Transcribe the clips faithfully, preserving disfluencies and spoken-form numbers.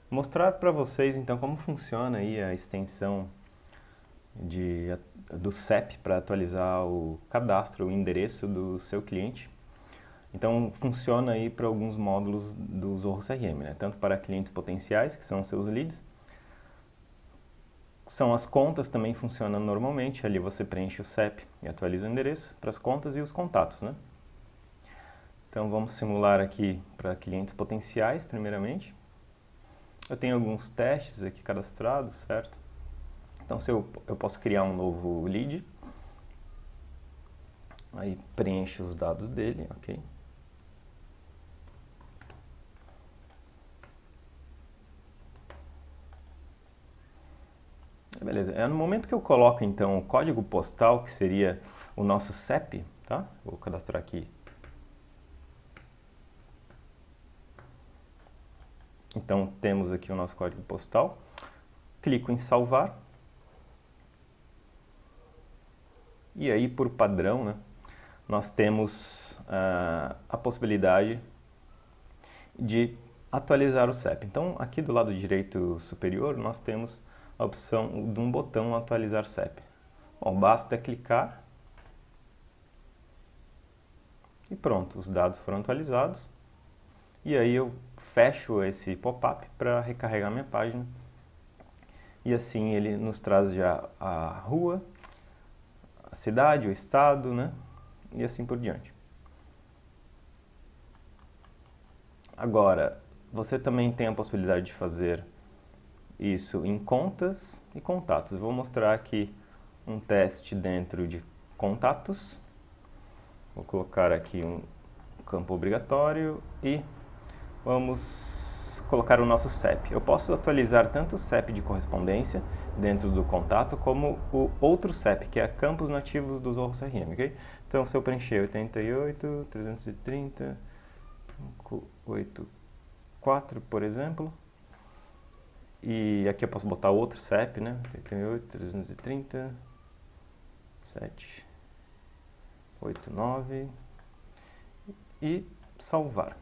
mostrar para vocês então como funciona aí a extensão de, do C E P para atualizar o cadastro, o endereço do seu cliente. Então funciona aí para alguns módulos do Zorro C R M, né? Tanto para clientes potenciais, que são seus leads, são as contas, também funcionam normalmente. Ali você preenche o C E P e atualiza o endereço para as contas e os contatos, né? Então vamos simular aqui para clientes potenciais, primeiramente. Eu tenho alguns testes aqui cadastrados, certo? Então se eu, eu posso criar um novo lead, aí preencho os dados dele, ok? Beleza, é no momento que eu coloco então o código postal, que seria o nosso C E P, tá? Vou cadastrar aqui. Então temos aqui o nosso código postal. Clico em salvar. E aí, por padrão, né, nós temos uh, a possibilidade de atualizar o C E P. Então, aqui do lado direito superior, nós temos a opção de um botão atualizar C E P. Bom, basta clicar e pronto, os dados foram atualizados. E aí eu fecho esse pop-up para recarregar minha página. E assim ele nos traz já a rua, a cidade, o estado, né? E assim por diante. Agora, você também tem a possibilidade de fazer isso em contas e contatos. Eu vou mostrar aqui um teste dentro de contatos. Vou colocar aqui um campo obrigatório e vamos colocar o nosso C E P. Eu posso atualizar tanto o C E P de correspondência dentro do contato, como o outro C E P, que é campos nativos do Zorro C R M, ok? Então, se eu preencher oitenta e oito, trezentos e trinta, oitenta e quatro, por exemplo, e aqui eu posso botar outro C E P, né? oitenta e oito, trezentos e trinta, sete, oito, nove, e salvar.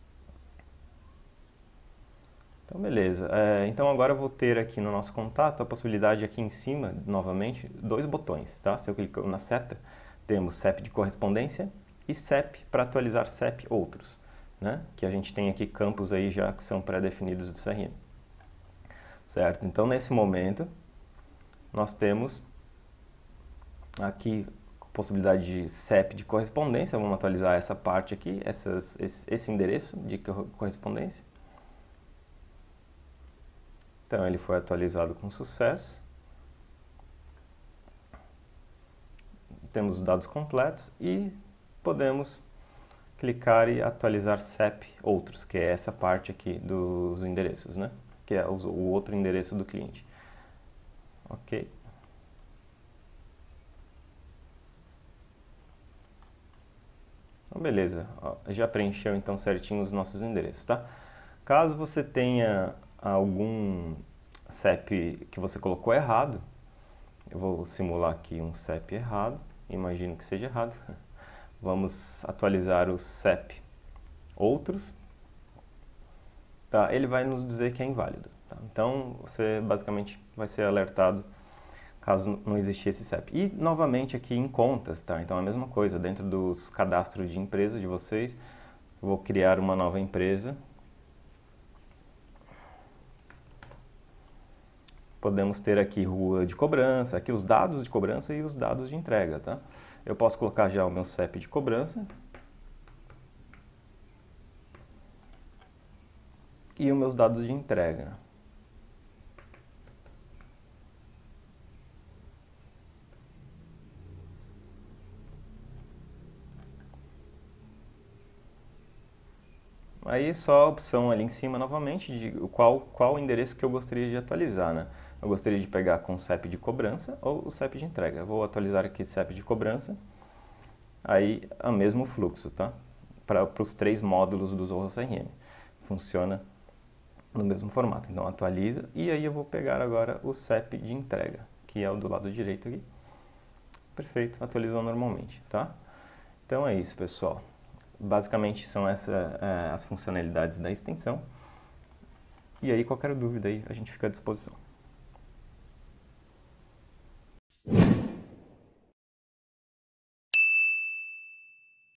Então, beleza. É, então, agora eu vou ter aqui no nosso contato a possibilidade aqui em cima, novamente, dois botões, tá? Se eu clicar na seta, temos C E P de correspondência e C E P para atualizar C E P outros, né? Que a gente tem aqui campos aí já que são pré-definidos do C R M. Certo? Então, nesse momento, nós temos aqui a possibilidade de C E P de correspondência. Vamos atualizar essa parte aqui, essas, esse, esse endereço de correspondência. Então, ele foi atualizado com sucesso. Temos os dados completos e podemos clicar e atualizar C E P outros, que é essa parte aqui dos endereços, né? Que é o outro endereço do cliente. Ok. Então, beleza. Ó, já preencheu então certinho os nossos endereços, tá? Caso você tenha algum C E P que você colocou errado, eu vou simular aqui um C E P errado, imagino que seja errado. Vamos atualizar o C E P outros. Tá, ele vai nos dizer que é inválido. Tá? Então, você basicamente vai ser alertado caso não existir esse C E P. E, novamente, aqui em contas, tá? Então, a mesma coisa, dentro dos cadastros de empresa de vocês, eu vou criar uma nova empresa. Podemos ter aqui rua de cobrança, aqui os dados de cobrança e os dados de entrega, tá? Eu posso colocar já o meu C E P de cobrança e os meus dados de entrega. Aí só a opção ali em cima novamente de qual, qual endereço que eu gostaria de atualizar, né? Eu gostaria de pegar com o C E P de cobrança ou o C E P de entrega. Eu vou atualizar aqui C E P de cobrança, aí é o mesmo fluxo, tá? Para os três módulos do Zorro C R M. Funciona no mesmo formato. Então atualiza e aí eu vou pegar agora o C E P de entrega, que é o do lado direito aqui. Perfeito, atualizou normalmente, tá? Então é isso, pessoal. Basicamente são essas é, as funcionalidades da extensão. E aí, qualquer dúvida aí, a gente fica à disposição.